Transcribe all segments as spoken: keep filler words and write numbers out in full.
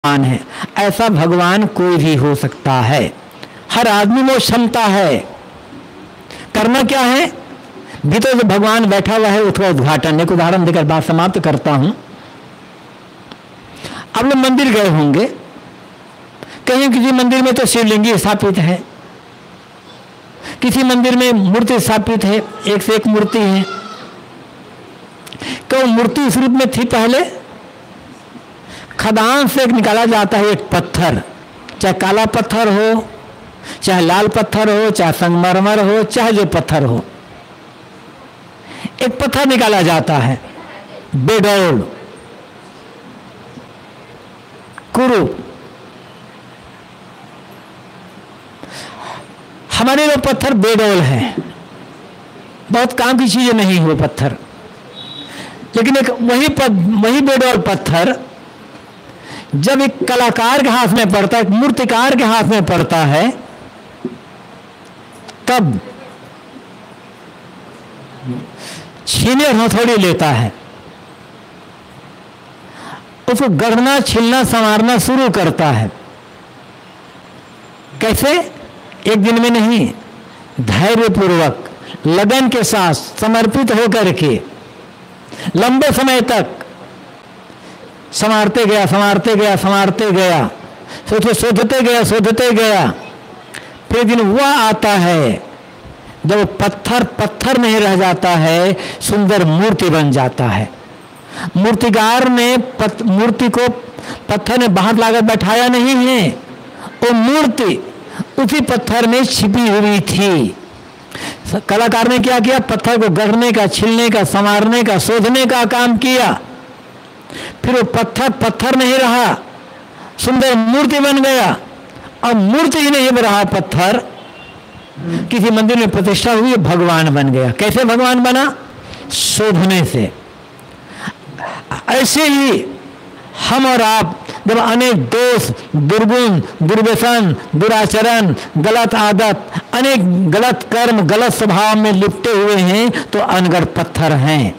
भगवान है। ऐसा भगवान कोई भी हो सकता है, हर आदमी में क्षमता है। करना क्या है, भीतर जो भगवान बैठा हुआ है उसका उद्घाटन। एक उदाहरण देकर बात समाप्त करता हूं। आप लोग मंदिर गए होंगे, कहीं किसी मंदिर में तो शिवलिंगी स्थापित है, किसी मंदिर में मूर्ति स्थापित है, एक से एक मूर्ति है। तो मूर्ति इस रूप में थी पहले, खदान से एक निकाला जाता है एक पत्थर, चाहे काला पत्थर हो, चाहे लाल पत्थर हो, चाहे संगमरमर हो, चाहे जो पत्थर हो, एक पत्थर निकाला जाता है बेडौल कुरु। हमारे वो पत्थर बेडौल है, बहुत काम की चीजें नहीं हुए पत्थर, लेकिन एक वही पद, वही बेडौल पत्थर जब एक कलाकार के हाथ में पड़ता है, एक मूर्तिकार के हाथ में पड़ता है, तब छीने और हथौड़ी लेता है, उसको गढ़ना छिलना संवारना शुरू करता है। कैसे? एक दिन में नहीं, धैर्यपूर्वक लगन के साथ समर्पित होकर के लंबे समय तक संवारते गया संवारते गया संवारते गया सोचो शोधते गया शोधते गया। फिर दिन वह आता है जब पत्थर पत्थर नहीं रह जाता है, सुंदर मूर्ति बन जाता है। मूर्तिकार ने पत, मूर्ति को पत्थर ने बाहर लाकर बैठाया नहीं है, वो मूर्ति उसी पत्थर में छिपी हुई थी। कलाकार ने क्या किया, पत्थर को गढ़ने का, छिलने का, संवारने का, शोधने का काम किया। फिर वो पत्थर पत्थर नहीं रहा, सुंदर मूर्ति बन गया। और मूर्ति ही नहीं रहा, पत्थर किसी मंदिर में प्रतिष्ठा हुई, भगवान बन गया। कैसे भगवान बना? शोधने से। ऐसे ही हम और आप जब अनेक दोष, दुर्गुण, दुर्व्यसन, दुराचरण, गलत आदत, अनेक गलत कर्म, गलत स्वभाव में लिपटे हुए हैं, तो अनगढ़ पत्थर हैं।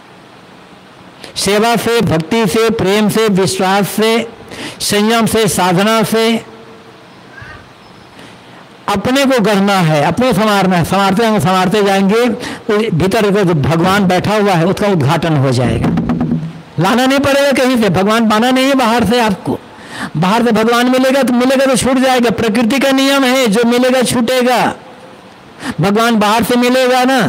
सेवा से, भक्ति से, प्रेम से, विश्वास से, संयम से, साधना से अपने को गढ़ना है, अपने संवारना है। संवारते जाएंगे संवारते जाएंगे तो भीतर जो भगवान बैठा हुआ है उसका उद्घाटन हो जाएगा। लाना नहीं पड़ेगा कहीं से, भगवान पाना नहीं है बाहर से। आपको बाहर से भगवान मिलेगा तो मिलेगा तो छूट जाएगा, प्रकृति का नियम है, जो मिलेगा छूटेगा। भगवान बाहर से मिलेगा ना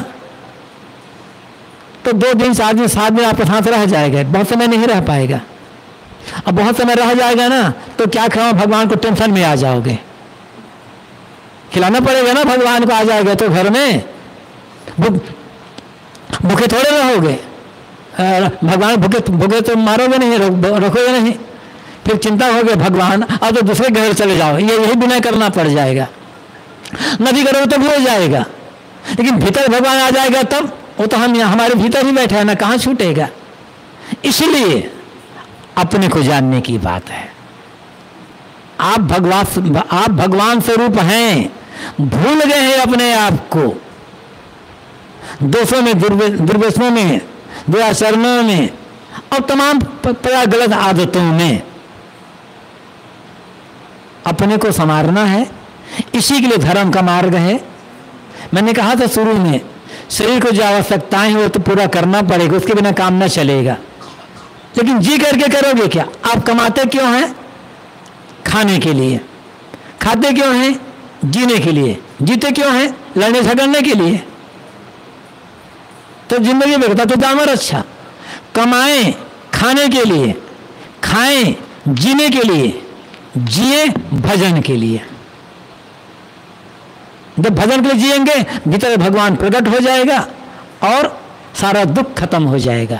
तो दो दिन सात दिन सात दिन आपके साथ रह जाएगा, बहुत समय नहीं रह पाएगा। अब बहुत समय रह जाएगा ना तो क्या खाओ, भगवान को टेंशन में आ जाओगे। खिलाना पड़ेगा ना भगवान को, आ जाएगा तो घर में भूखे थोड़े रहोगे। भगवान भूखे भूखे तो मारोगे नहीं, रखोगे नहीं, फिर चिंता होगी भगवान अब तो दूसरे घर चले जाओ, ये यही बिना करना पड़ जाएगा। नदी करोगे तो भी हो जाएगा, लेकिन भीतर भगवान आ जाएगा तब वो तो हम हमारे भीतर ही बैठे हैं ना, कहाँ छूटेगा। इसलिए अपने को जानने की बात है। आप भगवान आप भगवान स्वरूप हैं, भूल गए हैं अपने आप को दोषों में, दुर्व्यसनों में, दुराचरणों में और तमाम गलत आदतों में। अपने को संवारना है, इसी के लिए धर्म का मार्ग है। मैंने कहा था शुरू में, शरीर को जो आवश्यकताएं हैं वो तो पूरा करना पड़ेगा, उसके बिना काम न चलेगा। लेकिन जी करके करोगे क्या? आप कमाते क्यों हैं? खाने के लिए। खाते क्यों हैं? जीने के लिए। जीते क्यों हैं? लड़ने झगड़ने के लिए। तो जिंदगी बेगता तो दामर अच्छा। कमाएं खाने के लिए, खाएं जीने के लिए, जिए भजन के लिए। जब भजन के लिए जिएंगे भीतर भगवान प्रकट हो जाएगा और सारा दुख खत्म हो जाएगा।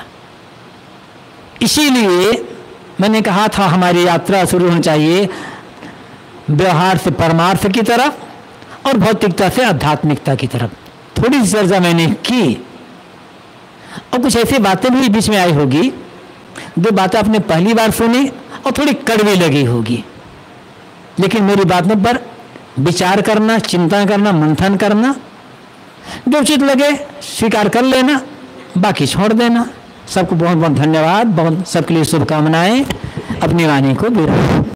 इसीलिए मैंने कहा था हमारी यात्रा शुरू होनी चाहिए व्यवहार से परमार्थ की तरफ और भौतिकता से आध्यात्मिकता की तरफ। थोड़ी सी चर्चा मैंने की और कुछ ऐसी बातें भी बीच में आई होगी जो बातें आपने पहली बार सुनी और थोड़ी कड़वी लगी होगी, लेकिन मेरी बातों पर विचार करना, चिंता करना, मंथन करना, जो उचित लगे स्वीकार कर लेना, बाकी छोड़ देना। सबको बहुत बहुत धन्यवाद, बहुत सबके लिए शुभकामनाएं। अपनी वाणी को विराम।